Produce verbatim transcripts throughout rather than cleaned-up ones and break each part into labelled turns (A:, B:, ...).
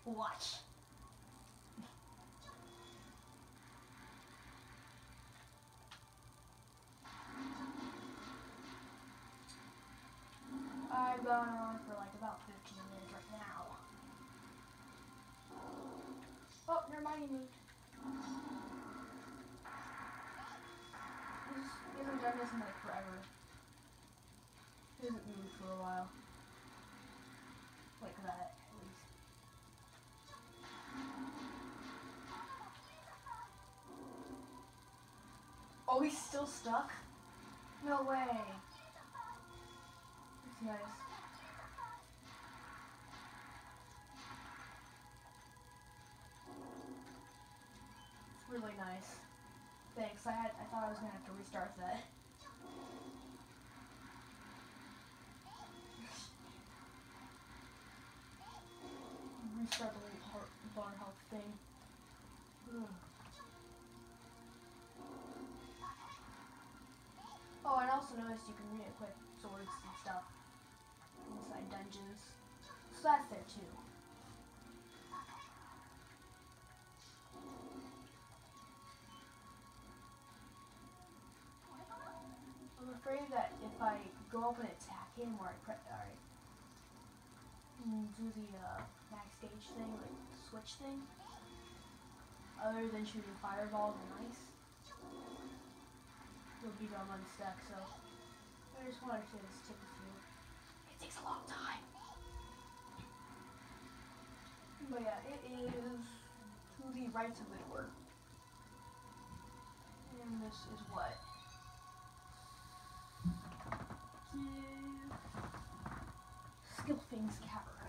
A: Watch. I've gone on for like about fifteen minutes right now. Oh, never mind, you moved. He's, he hasn't done this in like forever. He hasn't moved for a while. Like that, at least. Oh, he's still stuck? No way. That's nice. It's really nice. Thanks. I had I thought I was gonna have to restart that. Restart the whole heart, bar health thing. Ugh. Oh, and I also noticed you can re-equip swords and stuff inside dungeons. So that's there too. I'm afraid that if I go up and attack him, or I press, alright, do the uh, backstage thing, like the switch thing, other than shooting fireballs and ice, he'll be done unstuck. So I just wanted to just tip a few. It takes a long time. But yeah, it is to the right of the door. And this is what? Skilfing's cavern.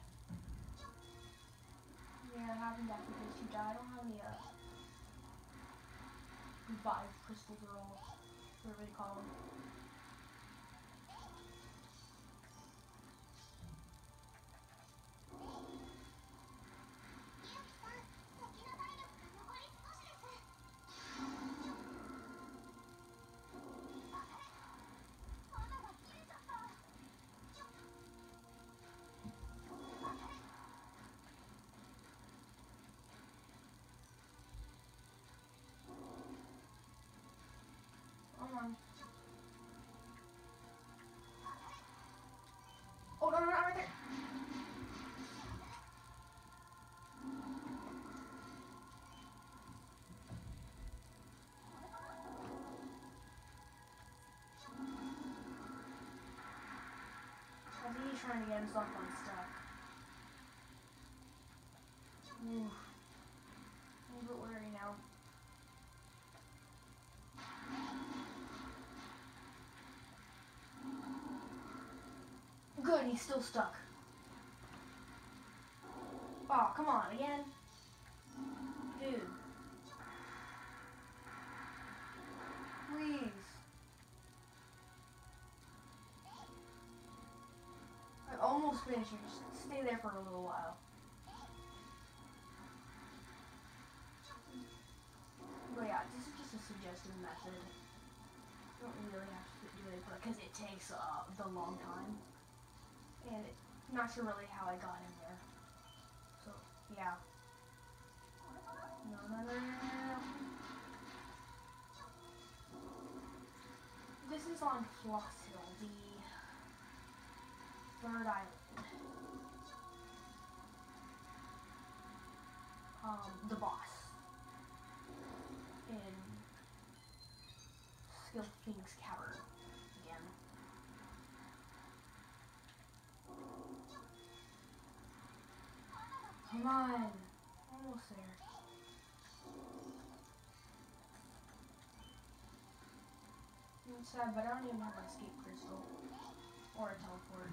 A: Yeah, it happened after those two died. I don't have any uh, revive crystals or all, whatever they call them. Come on. Oh, no, no, no, right there. I think he's trying to get himself unstuck. Ooh. I'm a bit wary now. Good, he's still stuck. Oh, come on, again? Dude. Please. I'm almost finished. You just stay there for a little while. But yeah, this is just a suggested method. You don't really have to do it because it takes uh, the long time. And it, I'm not sure really how I got in there. So, yeah. No, no, no, no, no. This is on Flosshilde, the third island. Um, the boss. In Skilfing's cavern again. Come on, almost there. It's sad, but I don't even have an escape crystal or a teleport.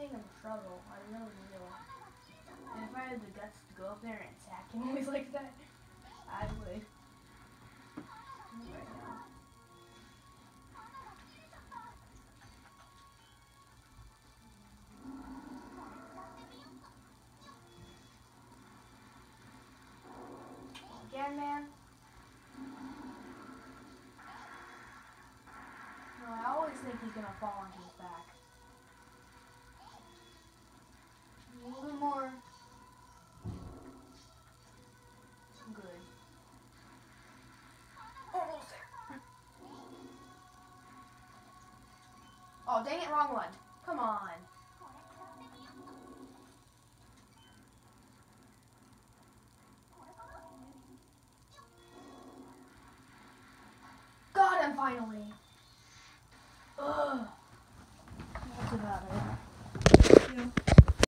A: making him struggle. I really do. And if I had the guts to go up there and attack him always like that, I would. Right now. Again, man. No, I always think he's gonna fall onto his back. A little bit more. Good. Almost there. Oh, dang it, wrong one. Come on. Got him finally.